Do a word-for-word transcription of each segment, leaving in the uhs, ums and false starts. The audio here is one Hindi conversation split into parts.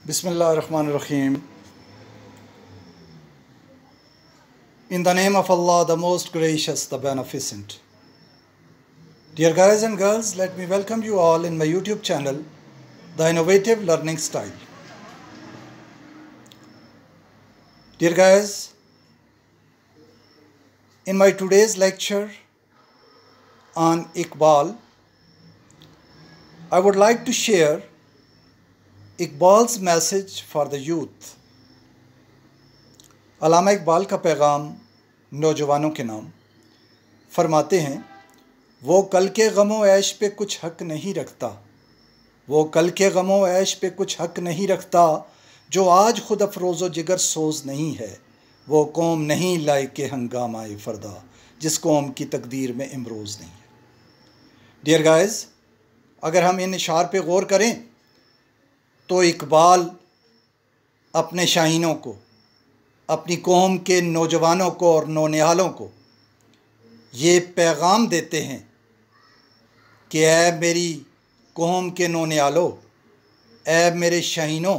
Bismillahirrahmanirrahim. In the name of Allah, the most gracious, the beneficent. Dear guys and girls, let me welcome you all in my YouTube channel, The Innovative Learning Style. Dear guys, in my today's lecture on Iqbal, I would like to share Iqbal's message for the youth. अल्लामा इकबाल का पैगाम नौजवानों के नाम फरमाते हैं, वो कल के गमो ऐश पे कुछ हक नहीं रखता, वो कल के गमो ऐश पे कुछ हक नहीं रखता, जो आज खुद अफरोज़ो जिगर सोज नहीं है, वो कौम नहीं लायके हंगामाए फरदा, जिस कौम की तकदीर में इमरोज़ नहीं है। डियर गाइस, अगर हम इन इशार पे गौर करें तो इकबाल अपने शाहीनों को, अपनी कौम के नौजवानों को और नौनिहालों को ये पैगाम देते हैं कि ऐ मेरी कौम के नौनिहालों, ऐ मेरे शाहीनों,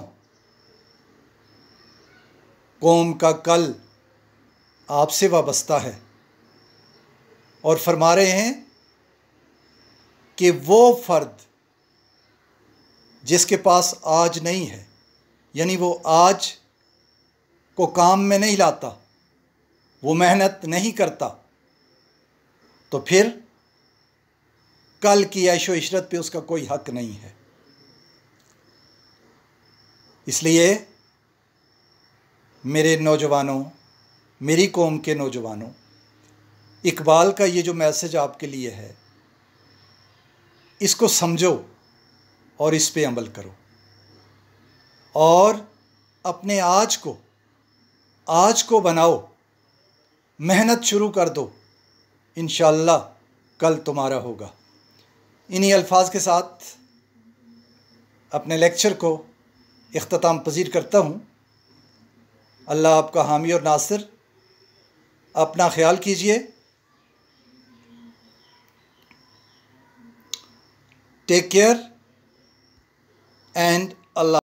कौम का कल आपसे वाबस्ता है। और फरमा रहे हैं कि वो फ़र्द जिसके पास आज नहीं है, यानी वो आज को काम में नहीं लाता, वो मेहनत नहीं करता, तो फिर कल की ऐशो इशरत पे उसका कोई हक नहीं है। इसलिए मेरे नौजवानों, मेरी कौम के नौजवानों, इकबाल का ये जो मैसेज आपके लिए है, इसको समझो और इस पे अमल करो और अपने आज को आज को बनाओ, मेहनत शुरू कर दो, इंशाअल्लाह कल तुम्हारा होगा। इन्हीं अल्फाज के साथ अपने लेक्चर को इख्तिताम पजीर करता हूँ। अल्लाह आपका हामी और नासिर। अपना ख्याल कीजिए। Take care and Allah